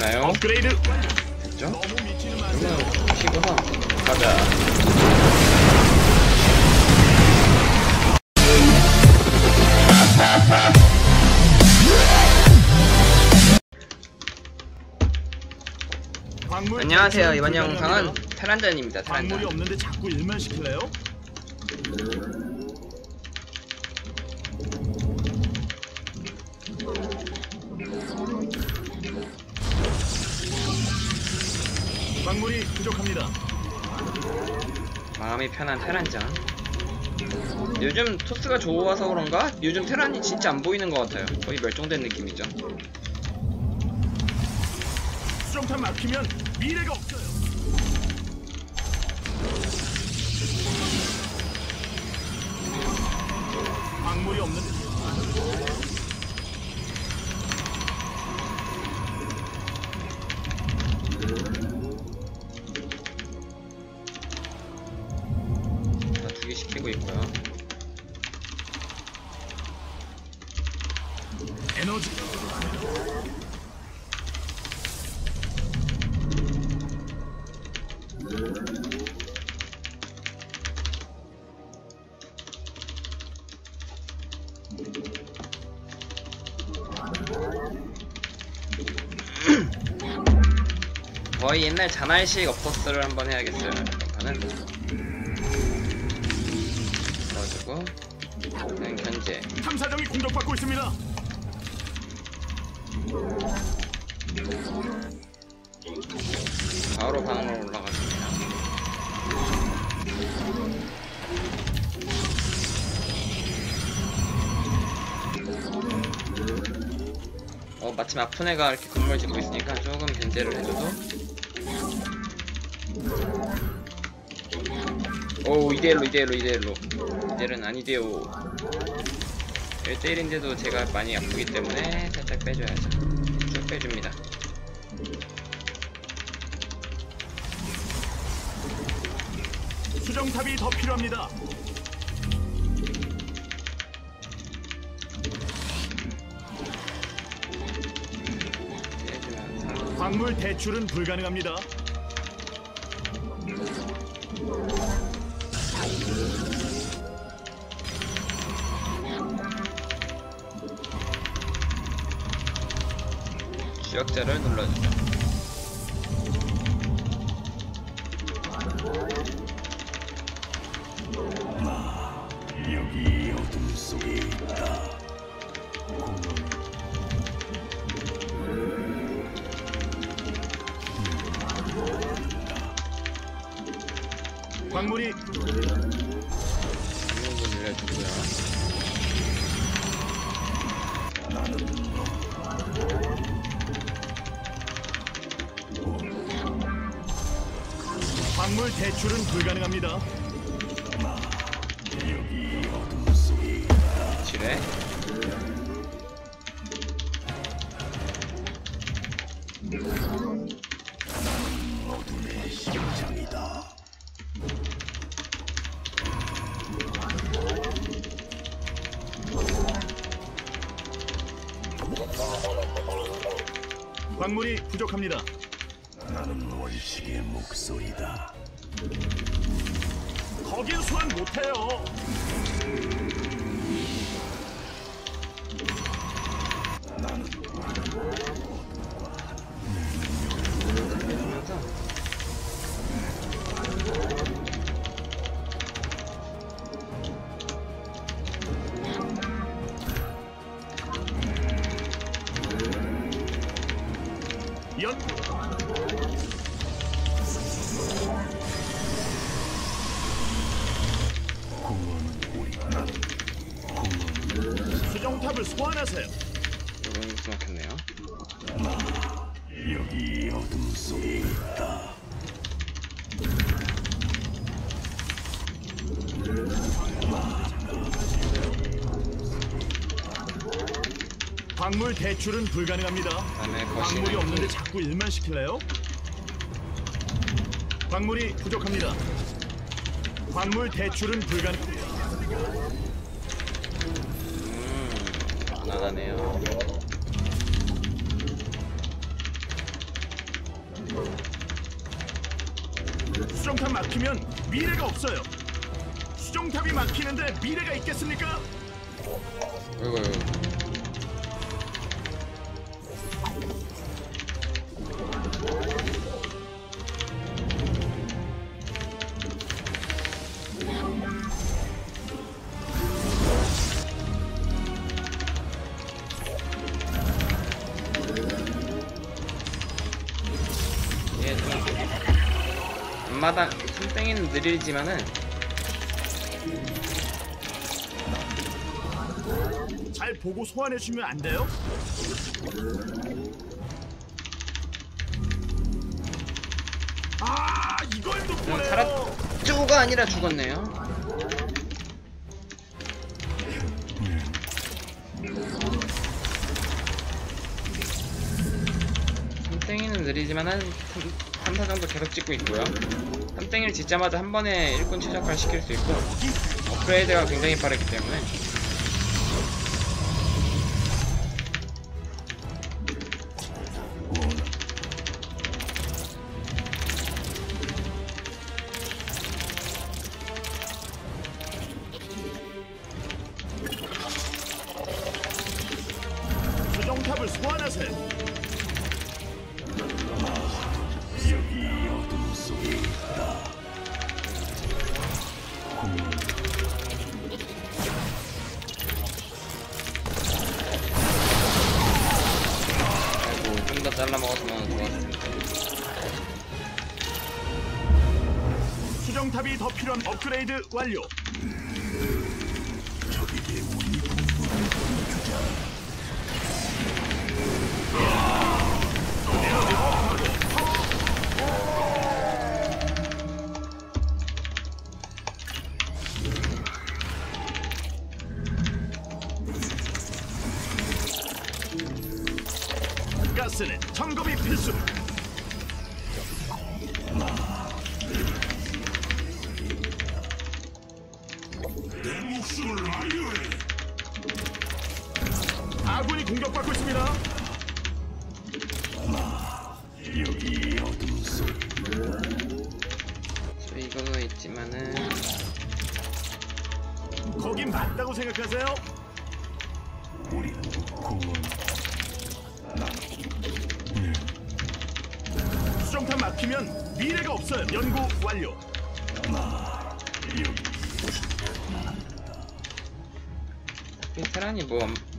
됐나요? 업그레이드 됐죠? 그러면 키고서 가자. 안녕하세요. 이번 영상은 테란전입니다. 테란전. 광물이 없는데 자꾸 일만 시킬래요? 광물이 부족합니다. 마음이 편한 테란전. 요즘 토스가 좋아서 그런가? 요즘 테란이 진짜 안 보이는 것 같아요. 거의 멸종된 느낌이죠. 수정탑 막히면 미래가 없어요. 광물이 없는데 다 두 개 시키고 있고요. 에너지 거의 옛날 자날식 어퍼스를 한번 해야겠어요. 이번판은 넣어주고 그냥 견제. 탐사정이 공격받고 있습니다. 바로 방으로 올라가줍니다. 마침 아픈 애가 이렇게 건물 짓고 있으니까 조금 견제를 해줘도. 오, 이대일로 아니대요. 1대1인데도 제가 많이 아프기 때문에 살짝 빼줘야죠. 쭉 빼줍니다. 수정탑이 더 필요합니다. 광물 대출은 불가능합니다. 지역자를 눌러주죠. 여기 어둠 속에 있다. 광물이 방문을 내려주고요. 광물 대출은 불가능합니다. 지뢰. 어둠의 심장이다. 광물이 부족합니다. 나는 원식의 목소리다. 거긴 소환 못해요. 나는 연 수정탑을 소환하세요. 이건 숨막혔네요. 여기 어둠 속에 있다. 광물 대출은 불가능합니다. 그다음에 광물이 거실은 없는데 자꾸 일만 시킬래요? 광물이 부족합니다. 광물 대출은 불가능. 안 나가네요. 수정탑 막히면 미래가 없어요. 수정탑이 막히는데 미래가 있겠습니까? 이거. 얘 좀 앞마당 손땡이는 느리지만은 잘 보고 소환해주면 안 돼요? 아, 이걸 또 보네요. 살았죠가 아니라 죽었네요. 삼땡이는 느리지만은 3사 정도 계속 찍고 있고요. 삼땡이를 짓자마자 한 번에 일꾼 최적화를 시킬 수 있고 업그레이드가 굉장히 빠르기 때문에 수정탑을 소환하세요. 아이고 좀 더 잘라 먹었으면 좋았을 텐데. 수정탑이 더 필요한 업그레이드 완료. 가스는 점검이 필수. 아군이 공격받고 있습니다. 여기 어둠 속. 저 이거도 있지만은 거긴 맞다고 생각하세요? 우리는 공원. 수정탑 막히면 미래가 없어요. 연구 완료. 이 테란이 뭐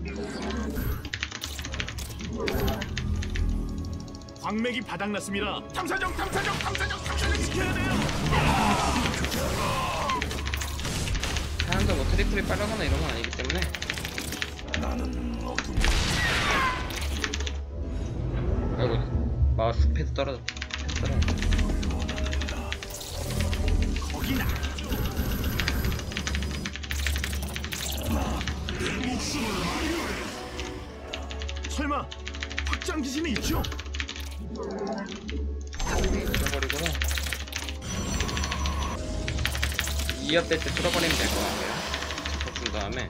광맥이 바닥났습니다. 탐사정 시켜야 돼요. 테란도 뭐 트리플이 빠르거나 이런 건 아니기 때문에 아이고 마우스 패드 떨어졌다. 거긴 설마 확장 기신이 있죠? 잃어버리고 2업 될 때 뚫어버리면 될 것 같아요. 준 다음에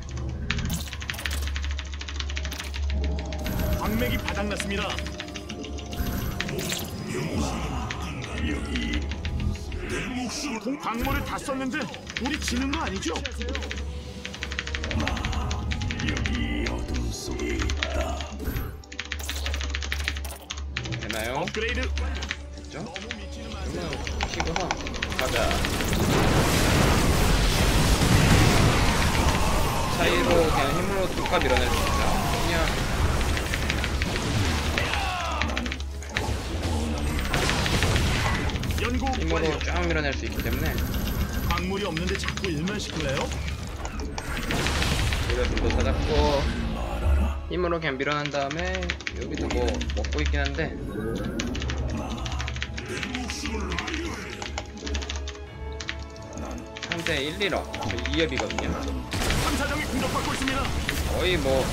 광맥이 바닥났습니다. 광물을 다 썼는데 우리 지는 거 아니죠? 여기 어둠 속에 있다. 되나요? 업그레이드. 됐죠? 그러면 키고서 가자. 차이로 그냥 힘으로 툭가 밀어낼 수 있어요. 그냥 연구 힘으로 완료. 쫙 밀어낼 수 있기 때문에 광물이 없는데 자꾸 일만 시킬래요? 이것도 찾았고 힘으로 그냥 밀어낸 다음에 여기도 뭐 먹고 있긴 한데 한대 1, 1억 저 2업이거든요. 탐사정이 공격받고 있습니다. 거의 뭐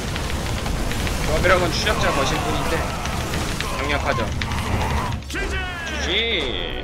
조합이라고는 추적자 거실 뿐인데 강력하죠. 제재! GG.